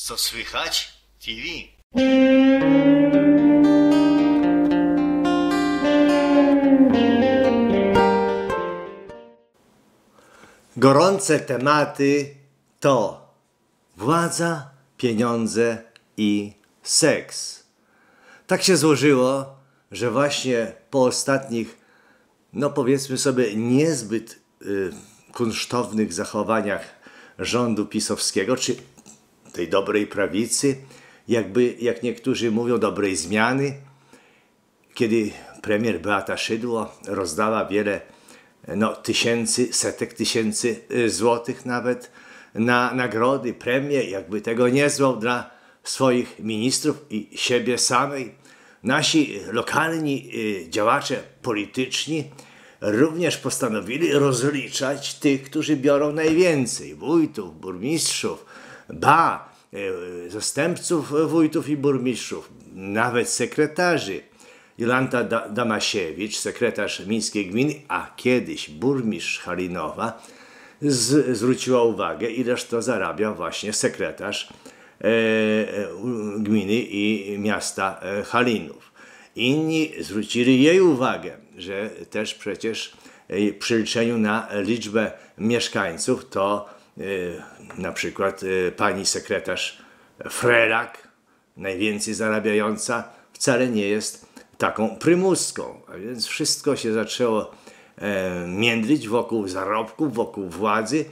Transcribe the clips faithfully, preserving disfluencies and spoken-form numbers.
Co słychać? T V. Gorące tematy to władza, pieniądze i seks. Tak się złożyło, że właśnie po ostatnich, no powiedzmy sobie, niezbyt y, kunsztownych zachowaniach rządu pisowskiego, czy tej dobrej prawicy, jakby, jak niektórzy mówią, dobrej zmiany, kiedy premier Beata Szydło rozdała wiele no, tysięcy, setek tysięcy złotych nawet na nagrody, premie, jakby tego nie zwał dla swoich ministrów i siebie samej. Nasi lokalni działacze polityczni również postanowili rozliczać tych, którzy biorą najwięcej, wójtów, burmistrzów, ba, zastępców wójtów i burmistrzów, nawet sekretarzy. Jolanta Damasiewicz, sekretarz miejskiej gminy, a kiedyś burmistrz Halinowa, z, zwróciła uwagę, ileż to zarabia właśnie sekretarz e, gminy i miasta e, Halinów. Inni zwrócili jej uwagę, że też przecież e, przy liczeniu na liczbę mieszkańców to e, na przykład e, pani sekretarz Frelak, najwięcej zarabiająca, wcale nie jest taką prymuską. A więc wszystko się zaczęło e, międlić wokół zarobków, wokół władzy,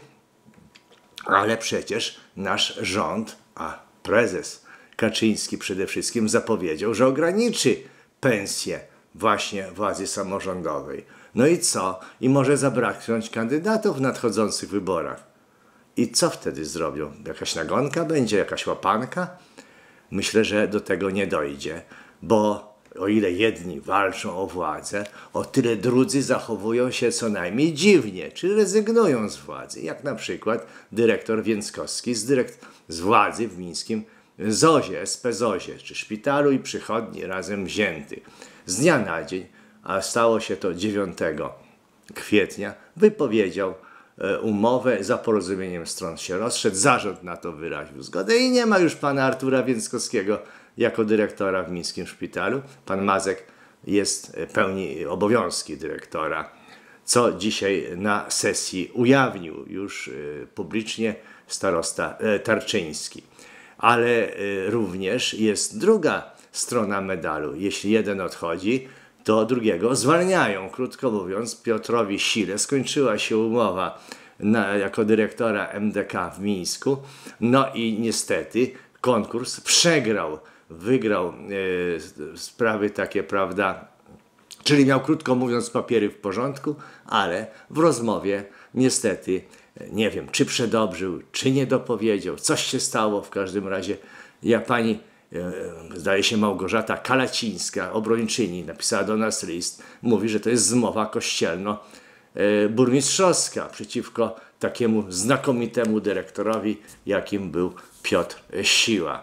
ale przecież nasz rząd, a prezes Kaczyński przede wszystkim zapowiedział, że ograniczy pensję właśnie władzy samorządowej. No i co? I może zabraknąć kandydatów w nadchodzących wyborach. I co wtedy zrobią? Jakaś nagonka będzie? Jakaś łapanka? Myślę, że do tego nie dojdzie, bo o ile jedni walczą o władzę, o tyle drudzy zachowują się co najmniej dziwnie, czy rezygnują z władzy, jak na przykład dyrektor Więckowski z, dyrekt z władzy w mińskim zozie, S P zozie, czy szpitalu i przychodni razem wzięty. Z dnia na dzień, a stało się to dziewiątego kwietnia, wypowiedział umowę, za porozumieniem stron się rozszedł, zarząd na to wyraził zgodę i nie ma już pana Artura Więckowskiego jako dyrektora w mińskim szpitalu. Pan Mazek jest, pełni obowiązki dyrektora, co dzisiaj na sesji ujawnił już publicznie starosta Tarczyński. Ale również jest druga strona medalu. Jeśli jeden odchodzi, to drugiego zwalniają. Krótko mówiąc, Piotrowi Sile skończyła się umowa na, jako dyrektora M D K w Mińsku. No i niestety konkurs przegrał. Wygrał e, sprawy takie, prawda, czyli miał, krótko mówiąc, papiery w porządku, ale w rozmowie niestety, nie wiem, czy przedobrzył, czy nie dopowiedział, coś się stało. W każdym razie ja pani, e, zdaje się Małgorzata Kalacińska, obrończyni, napisała do nas list, mówi, że to jest zmowa kościelno-burmistrzowska przeciwko takiemu znakomitemu dyrektorowi, jakim był Piotr Siła.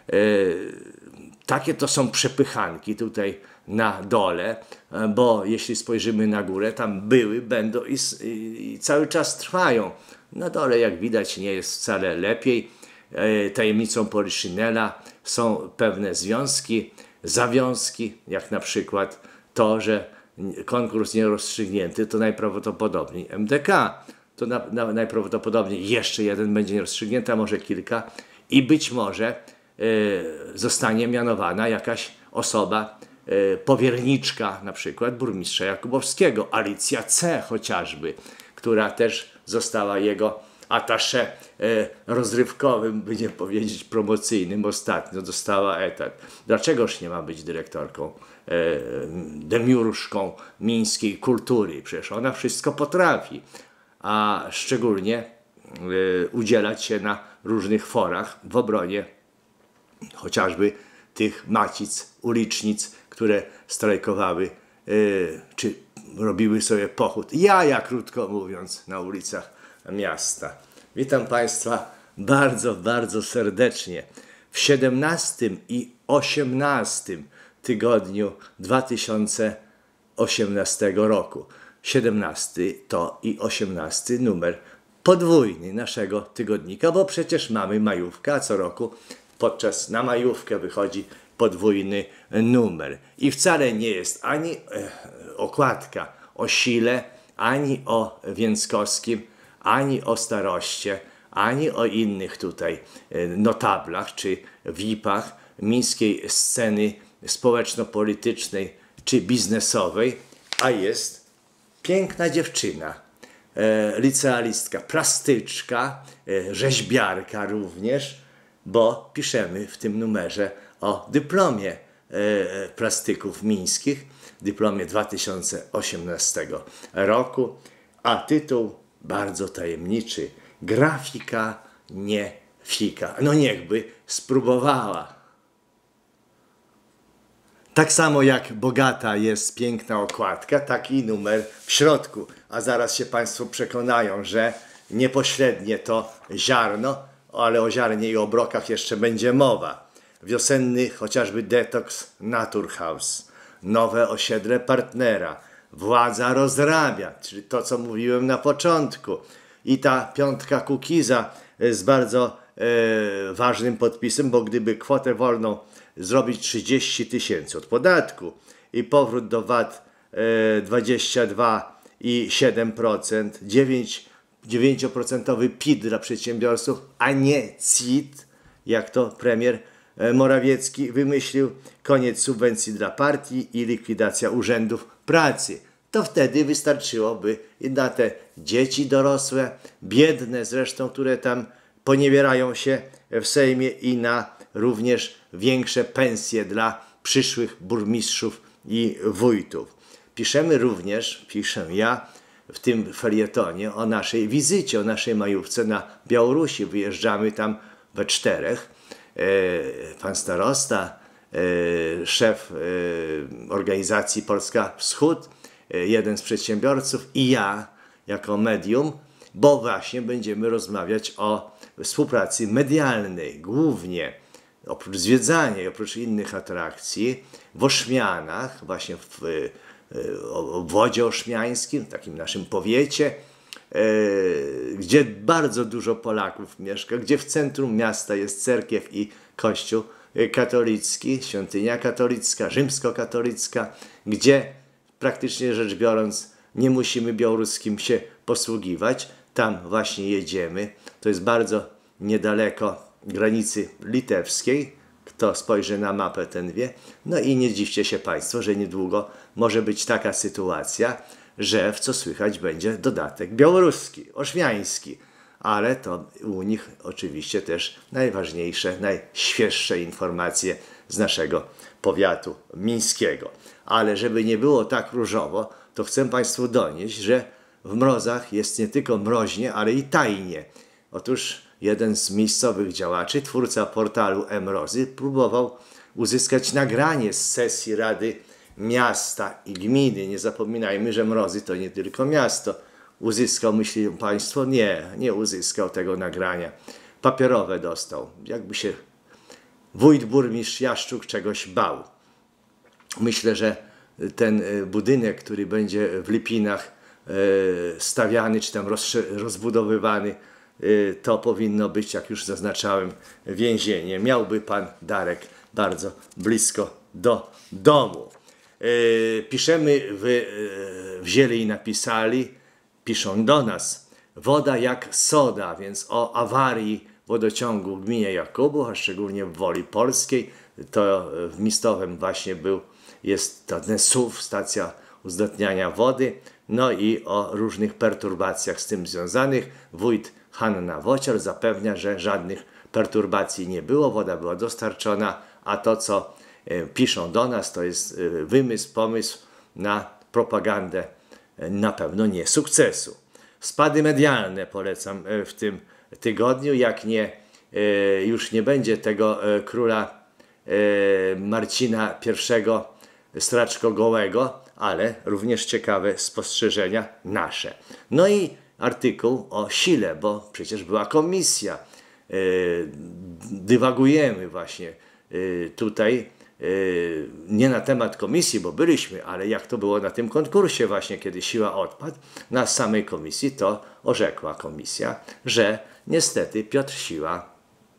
Takie to są przepychanki tutaj na dole, bo jeśli spojrzymy na górę, tam były, będą i, i cały czas trwają. Na dole, jak widać, nie jest wcale lepiej. Tajemnicą Poliszynela są pewne związki, zawiązki, jak na przykład to, że konkurs nierozstrzygnięty to najprawdopodobniej M D K. To na, na, najprawdopodobniej jeszcze jeden będzie nierozstrzygnięty, a może kilka i być może zostanie mianowana jakaś osoba, powierniczka, na przykład burmistrza Jakubowskiego, Alicja C. chociażby, która też została jego attaché rozrywkowym, by nie powiedzieć promocyjnym, ostatnio dostała etat. Dlaczegoż nie ma być dyrektorką, demiurżką mińskiej kultury? Przecież ona wszystko potrafi, a szczególnie udzielać się na różnych forach w obronie chociażby tych macic, ulicznic, które strajkowały, yy, czy robiły sobie pochód. Jaja, krótko mówiąc, na ulicach miasta. Witam Państwa bardzo, bardzo serdecznie w siedemnastym i osiemnastym tygodniu dwa tysiące osiemnastego roku. siedemnasty to i osiemnasty numer podwójny naszego tygodnika, bo przecież mamy majówkę, a co roku podczas na majówkę wychodzi podwójny numer. I wcale nie jest ani e, okładka o sile, ani o Więckowskim, ani o staroście, ani o innych tutaj e, notablach czy V I P-ach mińskiej sceny społeczno-politycznej czy biznesowej, a jest piękna dziewczyna, e, licealistka, plastyczka, e, rzeźbiarka również, bo piszemy w tym numerze o dyplomie e, plastyków mińskich, dyplomie dwa tysiące osiemnastego roku, a tytuł bardzo tajemniczy: grafika, nie fika. No niechby spróbowała. Tak samo jak bogata jest piękna okładka, taki numer w środku. A zaraz się Państwo przekonają, że niepośrednie to ziarno, ale o ziarnie i obrokach jeszcze będzie mowa. Wiosenny chociażby detoks Naturhaus, nowe osiedle partnera, władza rozrabia, czyli to, co mówiłem na początku. I ta piątka Kukiza z bardzo e, ważnym podpisem, bo gdyby kwotę wolną zrobić trzydzieści tysięcy od podatku i powrót do V A T e, dwadzieścia dwa i siedem procent, dziewięć procent P I T dla przedsiębiorców, a nie C I T, jak to premier Morawiecki wymyślił, koniec subwencji dla partii i likwidacja urzędów pracy. To wtedy wystarczyłoby i na te dzieci dorosłe, biedne zresztą, które tam poniewierają się w Sejmie, i na również większe pensje dla przyszłych burmistrzów i wójtów. Piszemy również, piszę ja w tym felietonie o naszej wizycie, o naszej majówce na Białorusi. Wyjeżdżamy tam we czterech. Pan starosta, szef organizacji Polska Wschód, jeden z przedsiębiorców i ja jako medium, bo właśnie będziemy rozmawiać o współpracy medialnej, głównie oprócz zwiedzania i oprócz innych atrakcji w Ośmianach, właśnie w obwodzie ośmiańskim, w takim naszym powiecie, gdzie bardzo dużo Polaków mieszka, gdzie w centrum miasta jest cerkiew i kościół katolicki, świątynia katolicka, rzymskokatolicka, gdzie praktycznie rzecz biorąc nie musimy białoruskim się posługiwać. Tam właśnie jedziemy. To jest bardzo niedaleko granicy litewskiej. Kto spojrzy na mapę, ten wie. No i nie dziwcie się Państwo, że niedługo może być taka sytuacja, że w co słychać będzie dodatek białoruski, ośmiański. Ale to u nich oczywiście też najważniejsze, najświeższe informacje z naszego powiatu mińskiego. Ale żeby nie było tak różowo, to chcę Państwu donieść, że w Mrozach jest nie tylko mroźnie, ale i tajnie. Otóż jeden z miejscowych działaczy, twórca portalu e-Mrozy, próbował uzyskać nagranie z sesji Rady Miasta i Gminy. Nie zapominajmy, że Mrozy to nie tylko miasto. Uzyskał, myślą Państwo? Nie, nie uzyskał tego nagrania. Papierowe dostał. Jakby się wójt burmistrz Jaszczuk czegoś bał. Myślę, że ten budynek, który będzie w Lipinach stawiany, czy tam rozbudowywany, to powinno być, jak już zaznaczałem, więzienie. Miałby pan Darek bardzo blisko do domu. Piszemy, w, wzięli i napisali, piszą do nas: woda jak soda, więc o awarii wodociągu w gminie Jakubów, a szczególnie w Woli Polskiej. To w Mistowem właśnie był, jest ten S U W, stacja uzdatniania wody, no i o różnych perturbacjach z tym związanych. Wójt Hanna Wocior zapewnia, że żadnych perturbacji nie było, woda była dostarczona, a to, co e, piszą do nas, to jest e, wymysł, pomysł na propagandę e, na pewno nie sukcesu. Spady medialne polecam e, w tym tygodniu, jak nie, e, już nie będzie tego e, króla e, Marcina pierwszego Straczko-Gołego, ale również ciekawe spostrzeżenia nasze. No i artykuł o sile, bo przecież była komisja. Dywagujemy właśnie tutaj nie na temat komisji, bo byliśmy, ale jak to było na tym konkursie właśnie, kiedy Siła odpadł, na samej komisji to orzekła komisja, że niestety Piotr Siła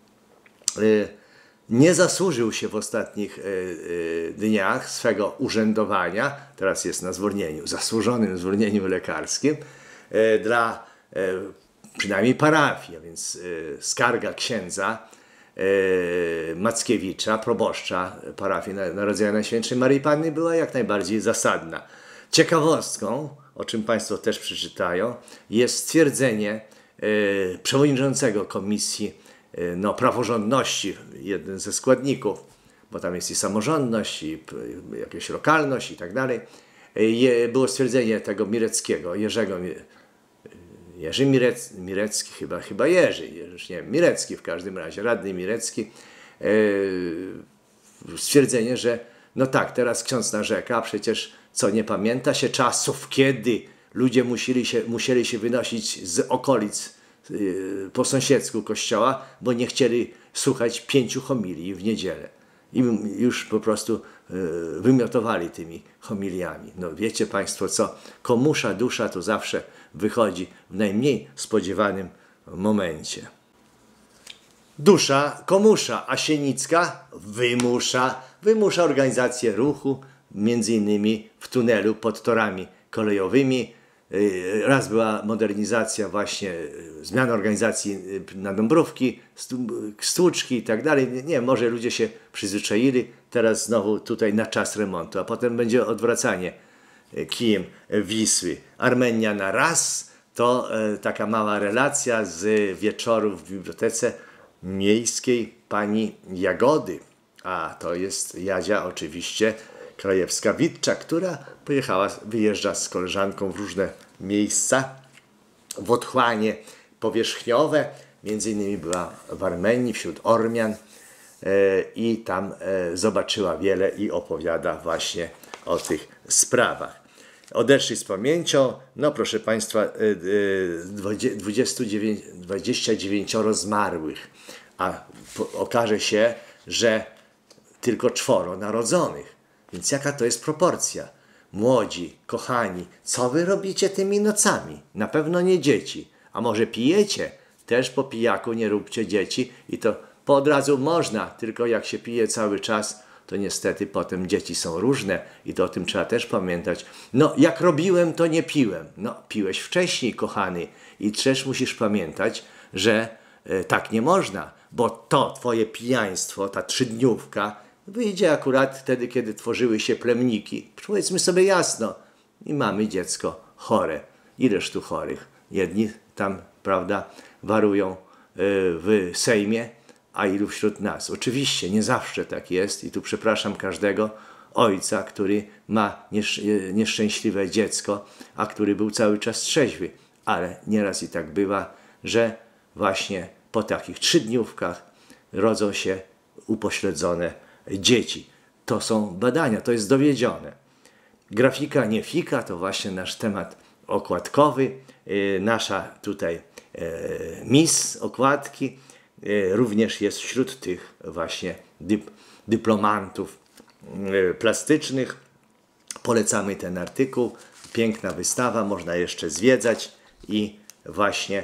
nie zasłużył się w ostatnich dniach swego urzędowania, teraz jest na zwolnieniu, zasłużonym zwolnieniu lekarskim, dla przynajmniej parafii, a więc skarga księdza Mackiewicza, proboszcza parafii Narodzenia Najświętszej Maryi Panny była jak najbardziej zasadna. Ciekawostką, o czym Państwo też przeczytają, jest stwierdzenie przewodniczącego Komisji no, Praworządności, jeden ze składników, bo tam jest i samorządność, i jakaś lokalność i tak dalej. Było stwierdzenie tego Mireckiego, Jerzego Jerzy Mirec, Mirecki, chyba, chyba Jerzy, Jerzy, nie wiem, Mirecki w każdym razie, radny Mirecki, yy, stwierdzenie, że no tak, teraz ksiądz narzeka, a przecież co, nie pamięta się czasów, kiedy ludzie musieli się, musieli się wynosić z okolic yy, po sąsiedzku kościoła, bo nie chcieli słuchać pięciu homilii w niedzielę. I już po prostu yy, wymiotowali tymi homiliami. No wiecie Państwo co, komusza dusza to zawsze wychodzi w najmniej spodziewanym momencie. Dusza komusza, a Sienicka wymusza, wymusza organizację ruchu, między innymi w tunelu pod torami kolejowymi. Raz była modernizacja właśnie, zmiana organizacji na Dąbrówki, Stłuczki i tak dalej. Nie, może ludzie się przyzwyczaili, teraz znowu tutaj na czas remontu, a potem będzie odwracanie kijem Wisły. Armenia na raz to e, taka mała relacja z wieczoru w Bibliotece Miejskiej pani Jagody. A to jest Jadzia oczywiście Krajewska-Witczak, która pojechała, wyjeżdża z koleżanką w różne miejsca, w otchłanie powierzchniowe. Między innymi była w Armenii, wśród Ormian e, i tam e, zobaczyła wiele i opowiada właśnie o tych sprawach. Odeszli z pamięcią, no proszę Państwa, dwadzieścia dziewięć zmarłych, a okaże się, że tylko czworo narodzonych. Więc jaka to jest proporcja? Młodzi, kochani, co wy robicie tymi nocami? Na pewno nie dzieci. A może pijecie? Też po pijaku nie róbcie dzieci i to po od razu można, tylko jak się pije cały czas, to niestety potem dzieci są różne i to o tym trzeba też pamiętać. No, jak robiłem, to nie piłem. No, piłeś wcześniej, kochany. I też musisz pamiętać, że e, tak nie można, bo to twoje pijaństwo, ta trzydniówka, wyjdzie akurat wtedy, kiedy tworzyły się plemniki. Powiedzmy sobie jasno, i mamy dziecko chore. Ileż tu chorych? Jedni tam, prawda, warują e, w Sejmie, a ilu wśród nas. Oczywiście nie zawsze tak jest i tu przepraszam każdego ojca, który ma nieszczęśliwe dziecko, a który był cały czas trzeźwy. Ale nieraz i tak bywa, że właśnie po takich trzydniówkach rodzą się upośledzone dzieci. To są badania, to jest dowiedzione. Grafika nie fika, to właśnie nasz temat okładkowy. Nasza tutaj miss okładki również jest wśród tych właśnie dyp dyplomantów plastycznych. Polecamy ten artykuł. Piękna wystawa, można jeszcze zwiedzać i właśnie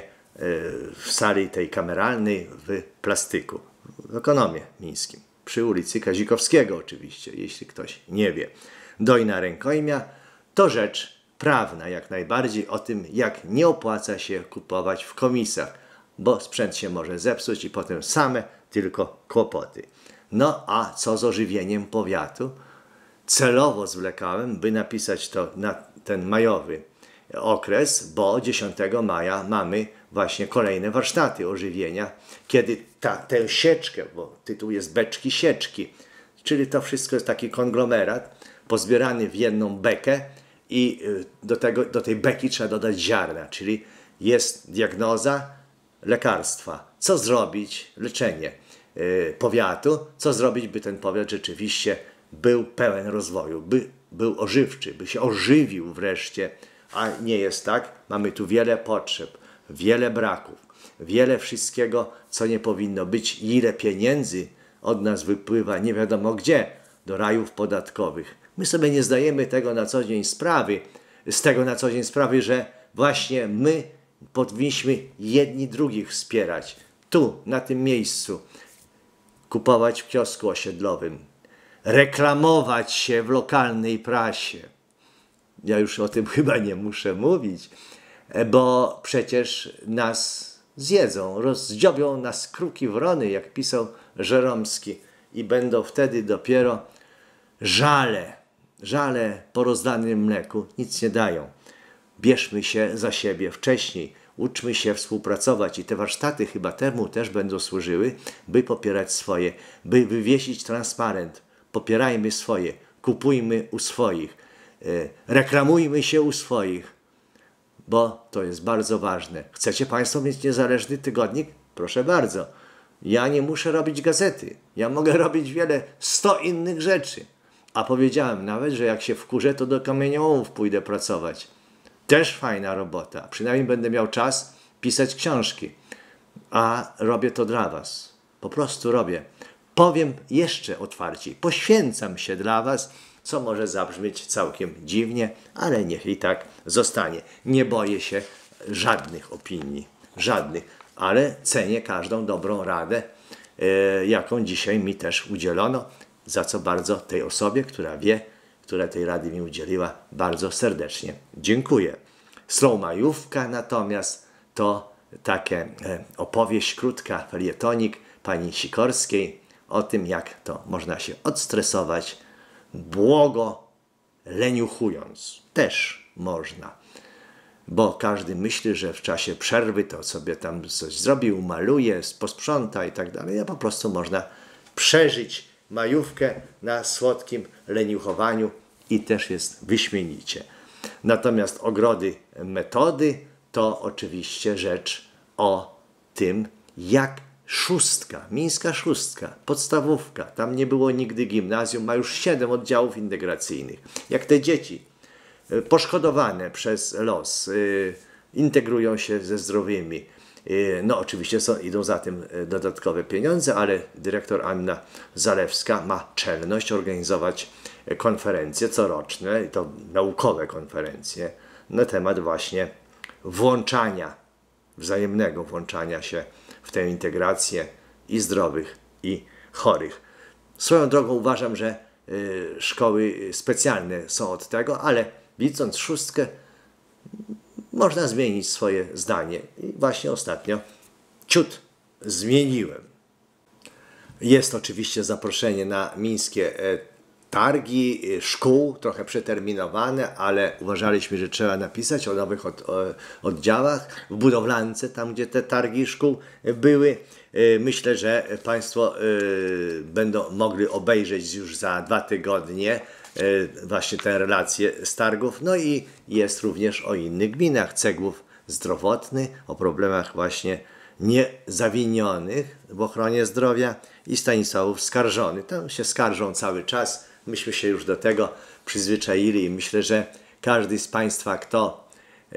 w sali tej kameralnej w plastyku, w Ekonomie Mińskim, przy ulicy Kazikowskiego oczywiście, jeśli ktoś nie wie. Dojna rękojmia to rzecz prawna jak najbardziej o tym, jak nie opłaca się kupować w komisach, bo sprzęt się może zepsuć i potem same tylko kłopoty. No a co z ożywieniem powiatu? Celowo zwlekałem, by napisać to na ten majowy okres, bo dziesiątego maja mamy właśnie kolejne warsztaty ożywienia, kiedy ta, tę sieczkę, bo tytuł jest Beczki Sieczki, czyli to wszystko jest taki konglomerat pozbierany w jedną bekę i do, tego, do tej beki trzeba dodać ziarna, czyli jest diagnoza, lekarstwa. Co zrobić? Leczenie yy, powiatu. Co zrobić, by ten powiat rzeczywiście był pełen rozwoju, by był ożywczy, by się ożywił wreszcie, a nie jest tak. Mamy tu wiele potrzeb, wiele braków, wiele wszystkiego, co nie powinno być. Ile pieniędzy od nas wypływa nie wiadomo gdzie, do rajów podatkowych. My sobie nie zdajemy tego na co dzień sprawy, z tego na co dzień sprawy, że właśnie my powinniśmy jedni drugich wspierać. Tu, na tym miejscu, kupować w kiosku osiedlowym, reklamować się w lokalnej prasie. Ja już o tym chyba nie muszę mówić, bo przecież nas zjedzą, rozdziobią nas kruki wrony, jak pisał Żeromski, i będą wtedy dopiero żale, żale po rozdanym mleku, nic nie dają. Bierzmy się za siebie wcześniej, uczmy się współpracować i te warsztaty chyba temu też będą służyły, by popierać swoje, by wywiesić transparent. Popierajmy swoje, kupujmy u swoich, reklamujmy się u swoich, bo to jest bardzo ważne. Chcecie Państwo mieć niezależny tygodnik? Proszę bardzo. Ja nie muszę robić gazety. Ja mogę robić wiele, sto innych rzeczy. A powiedziałem nawet, że jak się wkurzę, to do kamieniołomów pójdę pracować. Też fajna robota. Przynajmniej będę miał czas pisać książki. A robię to dla Was. Po prostu robię. Powiem jeszcze otwarciej. Poświęcam się dla Was, co może zabrzmieć całkiem dziwnie, ale niech i tak zostanie. Nie boję się żadnych opinii. Żadnych. Ale cenię każdą dobrą radę, yy, jaką dzisiaj mi też udzielono, za co bardzo tej osobie, która wie, która tej rady mi udzieliła, bardzo serdecznie dziękuję. Slowmajówka natomiast to takie e, opowieść krótka, felietonik pani Sikorskiej o tym, jak to można się odstresować, błogo leniuchując. Też można. Bo każdy myśli, że w czasie przerwy to sobie tam coś zrobi, umaluje, posprząta i tak dalej. A po prostu można przeżyć majówkę na słodkim leniuchowaniu i też jest wyśmienicie. Natomiast ogrody metody to oczywiście rzecz o tym, jak szóstka, mińska szóstka, podstawówka, tam nie było nigdy gimnazjum, ma już siedem oddziałów integracyjnych. Jak te dzieci poszkodowane przez los y, integrują się ze zdrowymi. Y, no oczywiście są, idą za tym dodatkowe pieniądze, ale dyrektor Anna Zalewska ma czelność organizować konferencje coroczne, i to naukowe konferencje, na temat właśnie włączania, wzajemnego włączania się w tę integrację i zdrowych, i chorych. Swoją drogą uważam, że y, szkoły specjalne są od tego, ale widząc szóstkę, można zmienić swoje zdanie. I właśnie ostatnio ciut zmieniłem. Jest oczywiście zaproszenie na mińskie targi szkół, trochę przeterminowane, ale uważaliśmy, że trzeba napisać o nowych od, o, oddziałach w budowlance, tam gdzie te targi szkół były. Myślę, że Państwo y, będą mogli obejrzeć już za dwa tygodnie y, właśnie te relacje z targów. No i jest również o innych gminach. Cegłów Zdrowotny, o problemach właśnie niezawinionych w ochronie zdrowia, i Stanisławów Skarżony. Tam się skarżą cały czas. Myśmy się już do tego przyzwyczaili i myślę, że każdy z Państwa, kto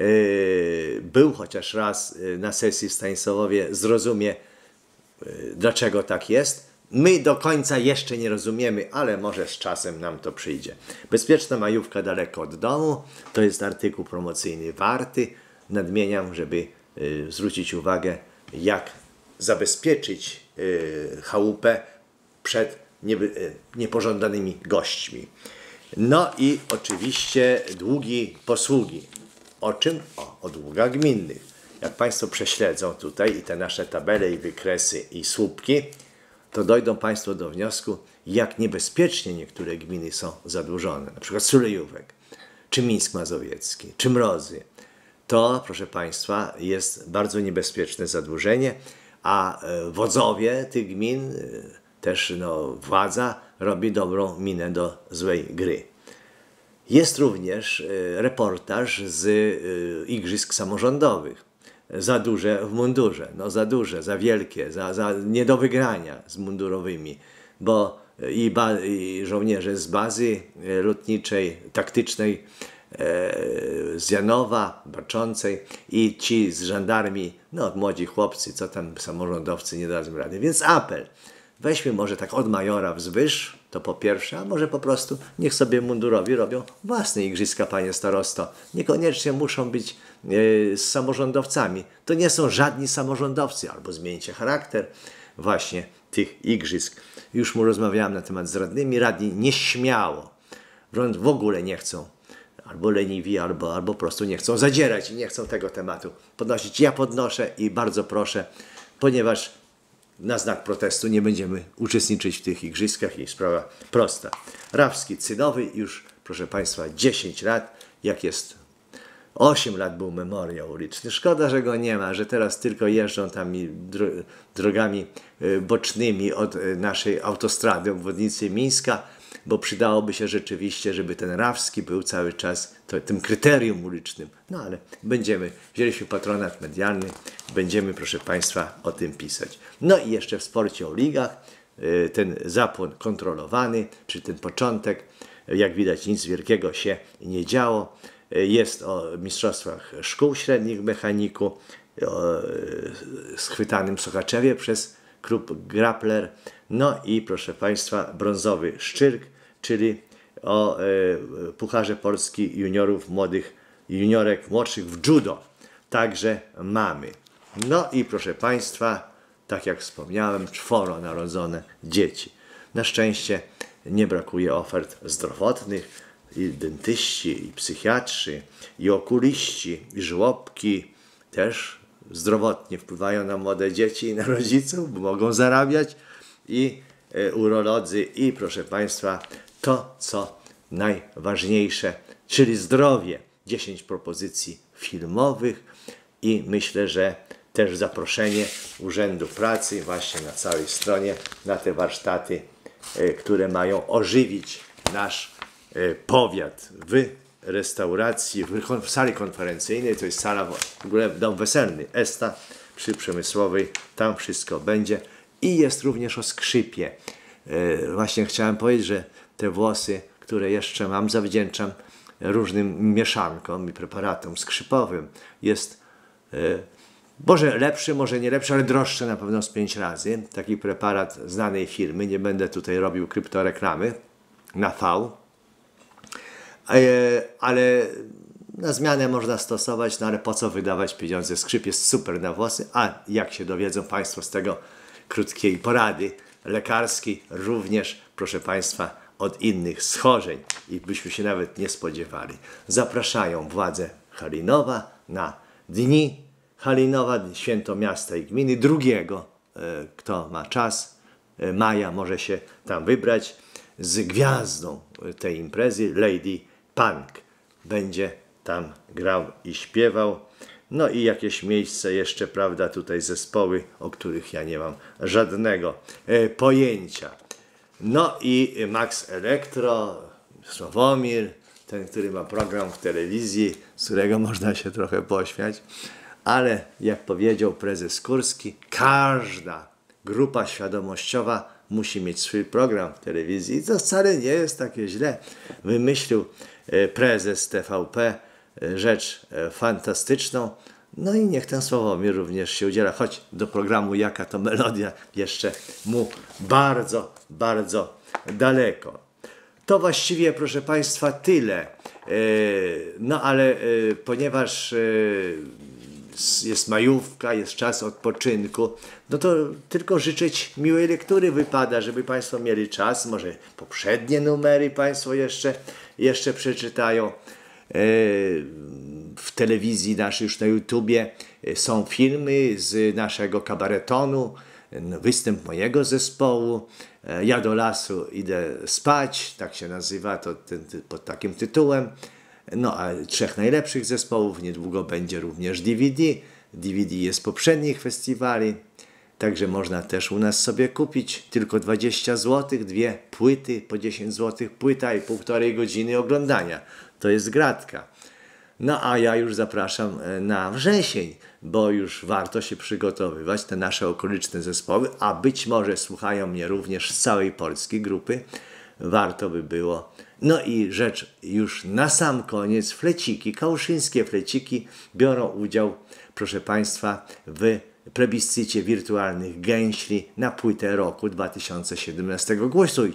yy, był chociaż raz na sesji w Stanisławowie, zrozumie, yy, dlaczego tak jest. My do końca jeszcze nie rozumiemy, ale może z czasem nam to przyjdzie. Bezpieczna majówka daleko od domu to jest artykuł promocyjny warty. Nadmieniam, żeby yy, zwrócić uwagę, jak zabezpieczyć yy, chałupę przed nie, yy, niepożądanymi gośćmi. No i oczywiście długi posługi. O czym? O, o długach gminnych. Jak Państwo prześledzą tutaj i te nasze tabele i wykresy i słupki, to dojdą Państwo do wniosku, jak niebezpiecznie niektóre gminy są zadłużone. Na przykład Sulejówek, czy Mińsk Mazowiecki, czy Mrozy. To, proszę Państwa, jest bardzo niebezpieczne zadłużenie, a wodzowie tych gmin, też no, władza robi dobrą minę do złej gry. Jest również reportaż z igrzysk samorządowych. Za duże w mundurze, no za duże, za wielkie, za, za nie do wygrania z mundurowymi, bo i, ba, i żołnierze z bazy lotniczej, taktycznej e, z Janowa, Baczącej, i ci z żandarmii, no młodzi chłopcy, co tam samorządowcy nie dadzą rady. Więc apel, weźmy może tak od majora wzwyż, To po pierwsze, a może po prostu niech sobie mundurowi robią własne igrzyska, panie starosto. Niekoniecznie muszą być e, z samorządowcami. To nie są żadni samorządowcy. Albo zmieńcie charakter właśnie tych igrzysk. Już mu rozmawiałem na temat z radnymi. Radni nieśmiało, wręcz w ogóle nie chcą. Albo leniwi, albo, albo po prostu nie chcą zadzierać i nie chcą tego tematu podnosić. Ja podnoszę i bardzo proszę, ponieważ na znak protestu nie będziemy uczestniczyć w tych igrzyskach i sprawa prosta. Rawski Cynowy już, proszę państwa, dziesięć lat, jak jest osiem lat był memoriał uliczny. Szkoda, że go nie ma, że teraz tylko jeżdżą tam dro drogami bocznymi od naszej autostrady obwodnicy Mińska, bo przydałoby się rzeczywiście, żeby ten Rawski był cały czas to, tym kryterium ulicznym. No ale będziemy, wzięliśmy patronat medialny, będziemy, proszę państwa, o tym pisać. No i jeszcze w sporcie o ligach, ten zapłon kontrolowany, czy ten początek, jak widać nic wielkiego się nie działo. Jest o mistrzostwach szkół średnich w mechaniku, o schwytanym w Sochaczewie przez klub Grappler. No i proszę państwa, brązowy Szczyrk, czyli o e, Pucharze Polski juniorów młodych, juniorek młodszych w judo. Także mamy. No i proszę państwa, tak jak wspomniałem, czworo narodzone dzieci. Na szczęście nie brakuje ofert zdrowotnych, i dentyści, i psychiatrzy, i okuliści, i żłobki też zdrowotnie wpływają na młode dzieci i na rodziców, bo mogą zarabiać, i e, urolodzy, i proszę państwa, to co najważniejsze, czyli zdrowie. dziesięć propozycji filmowych i myślę, że też zaproszenie Urzędu Pracy właśnie na całej stronie na te warsztaty, e, które mają ożywić nasz e, powiat w restauracji, w, w sali konferencyjnej. To jest sala, w ogóle dom weselny, Esta przy Przemysłowej, tam wszystko będzie. I jest również o skrzypie. E, właśnie chciałem powiedzieć, że te włosy, które jeszcze mam, zawdzięczam różnym mieszankom i preparatom skrzypowym. Jest e, może lepszy, może nie lepszy, ale droższy na pewno z pięć razy. Taki preparat znanej firmy, nie będę tutaj robił kryptoreklamy, na V. E, ale na zmianę można stosować, no ale po co wydawać pieniądze? Skrzyp jest super na włosy, a jak się dowiedzą państwo z tego krótkiej porady lekarskiej, również, proszę państwa, od innych schorzeń i byśmy się nawet nie spodziewali. Zapraszają władze Halinowa na Dni Halinowa, Święto Miasta i Gminy. Drugiego, e, kto ma czas, e, maja, może się tam wybrać z gwiazdą tej imprezy, Lady Punk. Będzie tam grał i śpiewał. No i jakieś miejsce jeszcze, prawda, tutaj zespoły, o których ja nie mam żadnego e, pojęcia. No i Max Elektro, Sławomir, ten, który ma program w telewizji, z którego można się trochę pośmiać, ale jak powiedział prezes Kurski, każda grupa świadomościowa musi mieć swój program w telewizji i to wcale nie jest takie źle. Wymyślił e, prezes T V P e, rzecz e, fantastyczną. No i niech ten Sławomir również się udziela, choć do programu Jaka to Melodia jeszcze mu bardzo, bardzo daleko. To właściwie, proszę państwa, tyle. No ale ponieważ jest majówka, jest czas odpoczynku, no to tylko życzyć miłej lektury wypada, żeby państwo mieli czas. Może poprzednie numery państwo jeszcze, jeszcze przeczytają. W telewizji naszej, już na YouTubie są filmy z naszego kabaretonu, występ mojego zespołu. Ja do lasu idę spać, tak się nazywa to ten, pod takim tytułem. No a trzech najlepszych zespołów, niedługo będzie również D V D. D V D jest z poprzednich festiwali, także można też u nas sobie kupić. Tylko dwadzieścia złotych, dwie płyty po dziesięć złotych, płyta i półtorej godziny oglądania. To jest gratka. No a ja już zapraszam na wrzesień, bo już warto się przygotowywać, te nasze okoliczne zespoły, a być może słuchają mnie również z całej Polski grupy. Warto by było. No i rzecz już na sam koniec, fleciki, kałuszyńskie fleciki biorą udział, proszę państwa, w plebiscycie wirtualnych gęśli na płytę roku dwa tysiące siedemnastego. Głosujcie.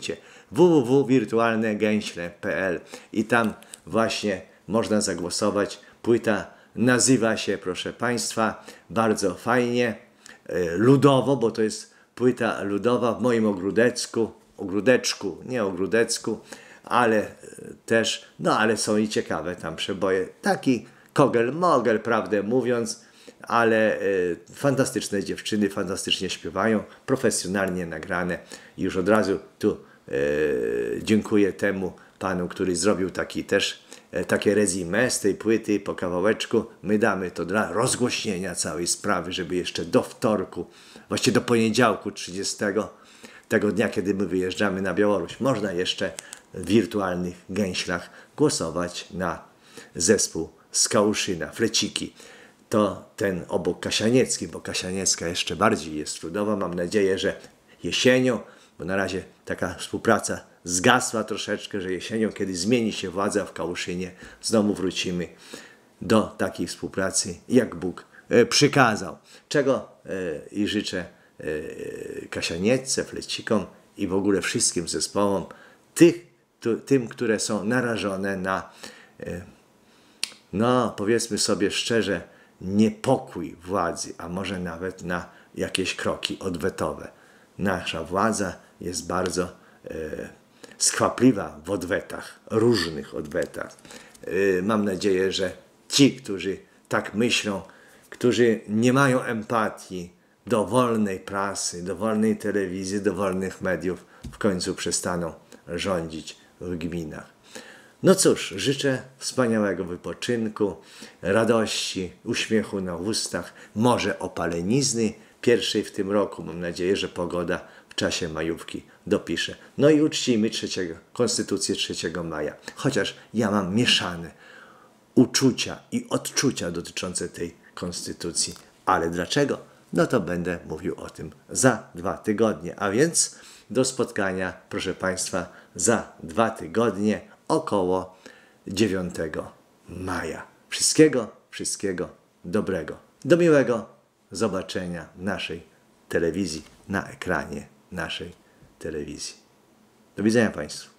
w w w kropka wirtualne gęśle kropka p l i tam właśnie można zagłosować. Płyta nazywa się, proszę Państwa, bardzo fajnie, ludowo, bo to jest płyta ludowa w moim ogródeczku, ogródeczku, nie ogródecku, ale też, no ale są i ciekawe tam przeboje. Taki kogel-mogel, prawdę mówiąc, ale y, fantastyczne dziewczyny, fantastycznie śpiewają, profesjonalnie nagrane. Już od razu tu y, dziękuję temu panu, który zrobił taki też y, takie rezime z tej płyty po kawałeczku. My damy to dla rozgłośnienia całej sprawy, żeby jeszcze do wtorku, właściwie do poniedziałku trzydziestego, tego dnia, kiedy my wyjeżdżamy na Białoruś, można jeszcze w wirtualnych gęślach głosować na zespół z Kałuszyna, Fleciki. To ten obok Kasianiecki, bo Kasianiecka jeszcze bardziej jest ludowa. Mam nadzieję, że jesienią, bo na razie taka współpraca zgasła troszeczkę, że jesienią, kiedy zmieni się władza w Kałuszynie, znowu wrócimy do takiej współpracy, jak Bóg e, przykazał. Czego e, i życzę e, Kasianiecce, Flecikom i w ogóle wszystkim zespołom, tych, tu, tym, które są narażone na, e, no powiedzmy sobie szczerze, niepokój władzy, a może nawet na jakieś kroki odwetowe. Nasza władza jest bardzo e, skwapliwa w odwetach, różnych odwetach. E, mam nadzieję, że ci, którzy tak myślą, którzy nie mają empatii do wolnej prasy, do wolnej telewizji, do wolnych mediów, w końcu przestaną rządzić w gminach. No cóż, życzę wspaniałego wypoczynku, radości, uśmiechu na ustach, może opalenizny pierwszej w tym roku. Mam nadzieję, że pogoda w czasie majówki dopisze. No i uczcijmy trzeciego, Konstytucję trzeciego maja. Chociaż ja mam mieszane uczucia i odczucia dotyczące tej Konstytucji. Ale dlaczego? No to będę mówił o tym za dwa tygodnie. A więc do spotkania, proszę Państwa, za dwa tygodnie około dziewiątego maja. Wszystkiego, wszystkiego dobrego. Do miłego zobaczenia w naszej telewizji, na ekranie naszej telewizji. Do widzenia Państwu.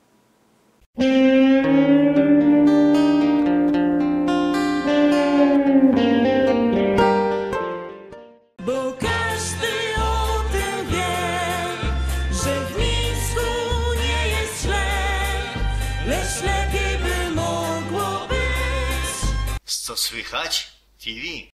Bo każdy o tym wie, że w Mińsku nie jest źle, lecz lepiej by mogło być. Co słychać? T V.